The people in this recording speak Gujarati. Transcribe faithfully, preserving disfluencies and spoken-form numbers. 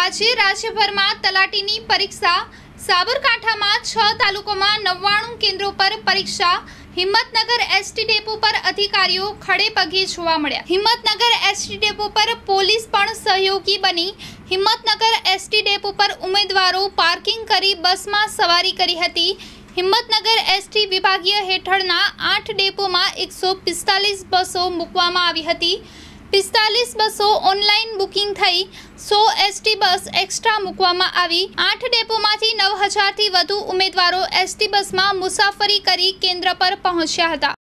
આજે રાજ્યભરમાં તલાટીની પરીક્ષા। સાબરકાંઠામાં છ તાલુકામાં નવ્વાણું કેન્દ્રો પર પરીક્ષા। હિંમતનગર એસટી ડેપો પર અધિકારીઓ ખડે પગે જોવા મળ્યા। હિંમતનગર એસટી ડેપો પર પોલીસ પણ સહયોગી બની। હિંમતનગર એસટી ડેપો પર ઉમેદવારો પાર્કિંગ કરી બસમાં સવારી કરી હતી। હિંમતનગર એસટી વિભાગીય હેઠળના આઠ ડેપોમાં એકસો પિસ્તાલીસ બસો મૂકવામાં આવી હતી। પિસ્તાલીસ બસો ઓનલાઈન બુકિંગ થઈ। સો એસટી બસ એક્સ્ટ્રા મૂકવામાં આવી। આઠ ડેપોમાંથી નવ હજારથી વધુ ઉમેદવારો એસટી બસમાં મુસાફરી કરી કેન્દ્ર પર પહોંચ્યા હતા।